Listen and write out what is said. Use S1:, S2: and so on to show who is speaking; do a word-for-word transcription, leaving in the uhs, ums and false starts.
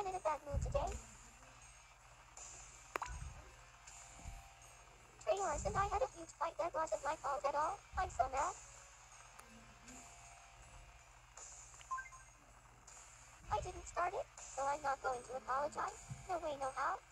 S1: I'm in a bad mood today. Trayaurus and I had a huge fight that wasn't my fault at all. I'm so mad. I didn't start it, so I'm not going to apologize. No way, no how.